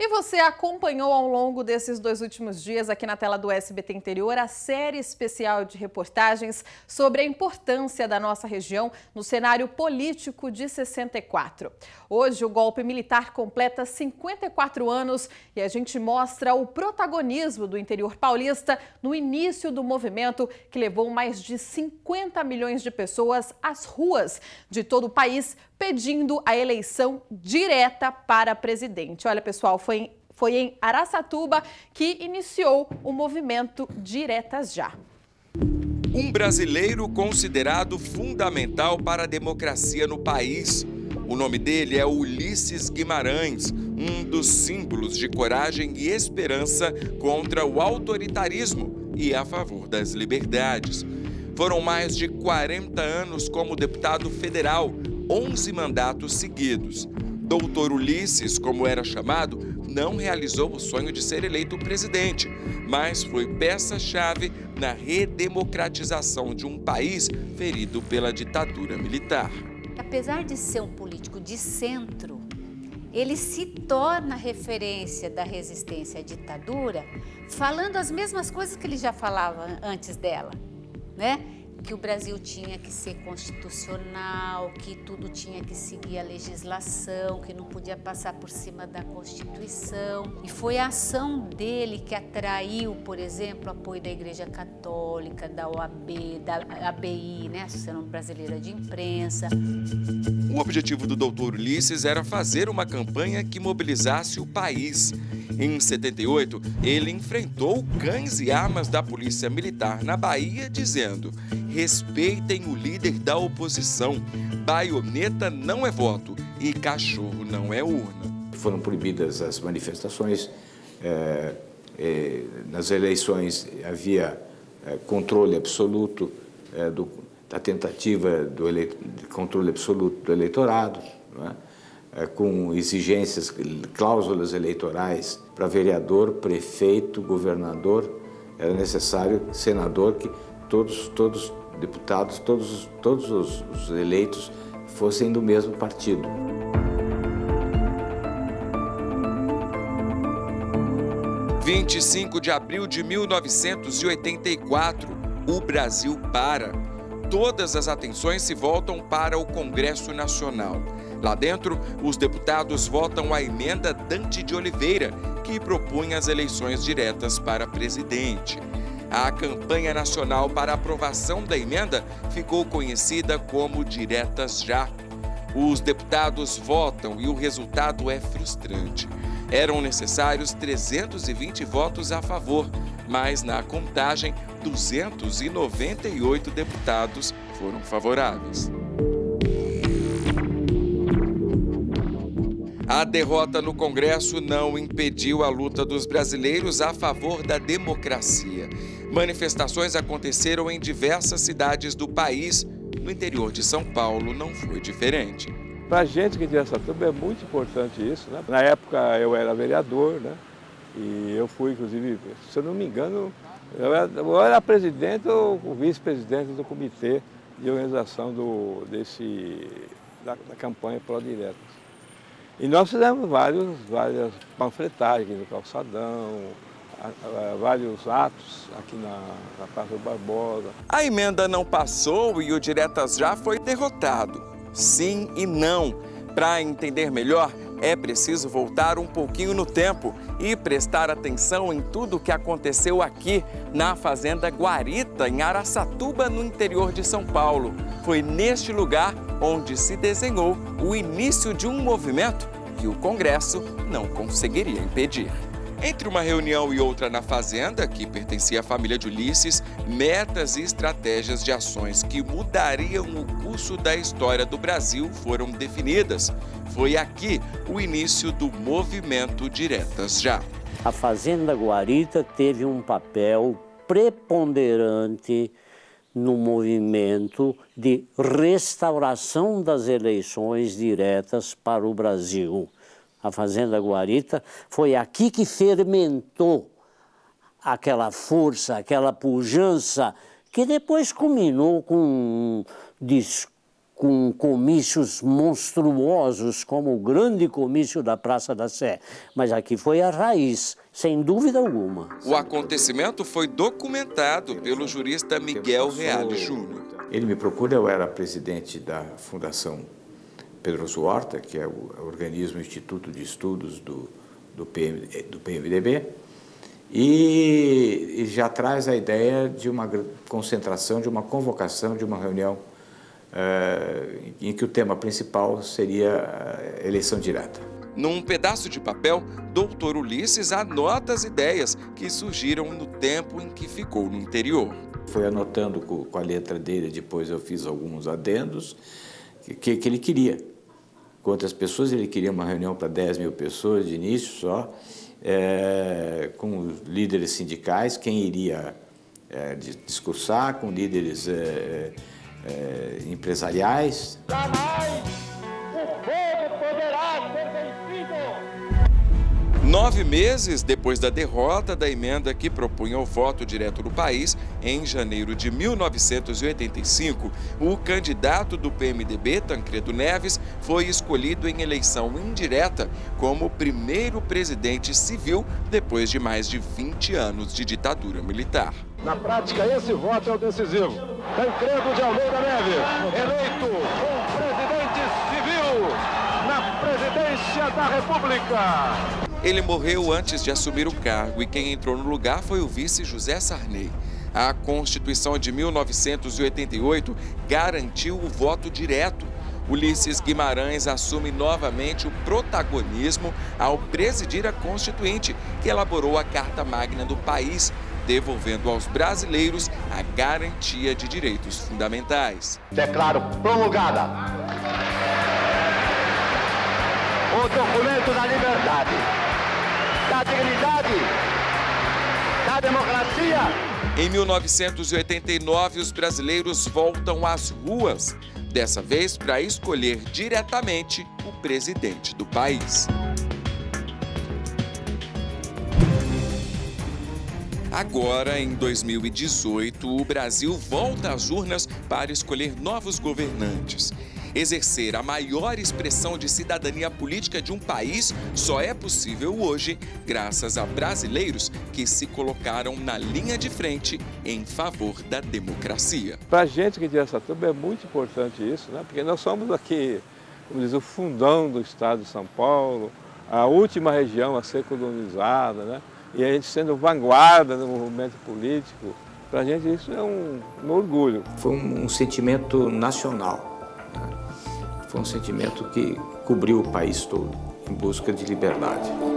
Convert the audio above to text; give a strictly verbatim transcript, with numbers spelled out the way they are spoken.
E você acompanhou ao longo desses dois últimos dias aqui na tela do S B T Interior a série especial de reportagens sobre a importância da nossa região no cenário político de sessenta e quatro. Hoje o golpe militar completa cinquenta e quatro anos e a gente mostra o protagonismo do interior paulista no início do movimento que levou mais de cinquenta milhões de pessoas às ruas de todo o país pedindo a eleição direta para presidente. Olha, pessoal, foi em, foi em Araçatuba que iniciou o movimento Diretas Já. Um brasileiro considerado fundamental para a democracia no país. O nome dele é Ulisses Guimarães, um dos símbolos de coragem e esperança contra o autoritarismo e a favor das liberdades. Foram mais de quarenta anos como deputado federal, onze mandatos seguidos. Doutor Ulisses, como era chamado, não realizou o sonho de ser eleito presidente, mas foi peça-chave na redemocratização de um país ferido pela ditadura militar. Apesar de ser um político de centro, ele se torna referência da resistência à ditadura, falando as mesmas coisas que ele já falava antes dela, né? Que o Brasil tinha que ser constitucional, que tudo tinha que seguir a legislação, que não podia passar por cima da Constituição. E foi a ação dele que atraiu, por exemplo, o apoio da Igreja Católica, da O A B, da A B I, né, Associação Brasileira de Imprensa. O objetivo do doutor Ulisses era fazer uma campanha que mobilizasse o país. Em setenta e oito, ele enfrentou cães e armas da Polícia Militar na Bahia, dizendo: respeitem o líder da oposição, baioneta não é voto e cachorro não é urna. Foram proibidas as manifestações, é, é, nas eleições havia é, controle absoluto é, do, da tentativa do ele, de controle absoluto do eleitorado, não é? É, com exigências, cláusulas eleitorais para vereador, prefeito, governador, era necessário, senador, que todos, todos deputados, todos, todos os, os eleitos fossem do mesmo partido. vinte e cinco de abril de mil novecentos e oitenta e quatro, o Brasil para. Todas as atenções se voltam para o Congresso Nacional. Lá dentro, os deputados votam a emenda Dante de Oliveira, que propunha as eleições diretas para presidente. A campanha nacional para a aprovação da emenda ficou conhecida como Diretas Já. Os deputados votam e o resultado é frustrante. Eram necessários trezentos e vinte votos a favor, mas na contagem, duzentos e noventa e oito deputados foram favoráveis. A derrota no Congresso não impediu a luta dos brasileiros a favor da democracia. Manifestações aconteceram em diversas cidades do país. No interior de São Paulo não foi diferente. Para a gente que de Araçatuba é muito importante isso, né? Na época eu era vereador, né? E eu fui, inclusive, se eu não me engano, eu era, eu era presidente ou vice-presidente do comitê de organização do, desse, da, da campanha pró-diretas. E nós fizemos vários, várias panfletagens aqui no Calçadão, a, a, vários atos aqui na, na Praça do Barbosa. A emenda não passou e o Diretas Já foi derrotado. Sim e não. Para entender melhor, é preciso voltar um pouquinho no tempo e prestar atenção em tudo o que aconteceu aqui na Fazenda Guarita, em Araçatuba, no interior de São Paulo. Foi neste lugar onde se desenhou o início de um movimento que o Congresso não conseguiria impedir. Entre uma reunião e outra na Fazenda, que pertencia à família de Ulisses, metas e estratégias de ações que mudariam o curso da história do Brasil foram definidas. Foi aqui o início do movimento Diretas Já. A Fazenda Guarita teve um papel preponderante no movimento de restauração das eleições diretas para o Brasil. A Fazenda Guarita foi aqui que fermentou aquela força, aquela pujança que depois culminou com um discurso com comícios monstruosos, como o grande comício da Praça da Sé. Mas aqui foi a raiz, sem dúvida alguma. O acontecimento foi documentado pelo jurista Miguel Reale Júnior. Ele me procura, eu era presidente da Fundação Pedro Horta, que é o organismo, o Instituto de Estudos do, do, P M, do P M D B, e, e já traz a ideia de uma concentração, de uma convocação, de uma reunião Uh, em que o tema principal seria a eleição direta. Num pedaço de papel, doutor Ulisses anota as ideias que surgiram no tempo em que ficou no interior. Foi anotando com, com a letra dele, depois eu fiz alguns adendos, que, que ele queria. Quantas pessoas? Ele queria uma reunião para dez mil pessoas de início só, é, com os líderes sindicais, quem iria é, discursar, com líderes é, É, empresariais. Jamais o fogo poderá ser vencido. Nove meses depois da derrota da emenda que propunha o voto direto no país, em janeiro de mil novecentos e oitenta e cinco, o candidato do P M D B, Tancredo Neves, foi escolhido em eleição indireta como o primeiro presidente civil depois de mais de vinte anos de ditadura militar. Na prática, esse voto é o decisivo. Tancredo de Almeida Neves, eleito como presidente civil na presidência da República. Ele morreu antes de assumir o cargo e quem entrou no lugar foi o vice José Sarney. A Constituição de mil novecentos e oitenta e oito garantiu o voto direto. Ulisses Guimarães assume novamente o protagonismo ao presidir a Constituinte, que elaborou a Carta Magna do país, devolvendo aos brasileiros a garantia de direitos fundamentais. Declaro promulgada o documento da liberdade, da dignidade, da democracia. Em mil novecentos e oitenta e nove, os brasileiros voltam às ruas, dessa vez para escolher diretamente o presidente do país. Agora, em dois mil e dezoito, o Brasil volta às urnas para escolher novos governantes. Exercer a maior expressão de cidadania política de um país só é possível hoje graças a brasileiros que se colocaram na linha de frente em favor da democracia. Para a gente que de Araçatuba é muito importante isso, né? Porque nós somos aqui, como diz, o fundão do estado de São Paulo, a última região a ser colonizada, né? E a gente sendo vanguarda no movimento político, para a gente isso é um, um orgulho. Foi um, um sentimento nacional, né? Foi um sentimento que cobriu o país todo em busca de liberdade.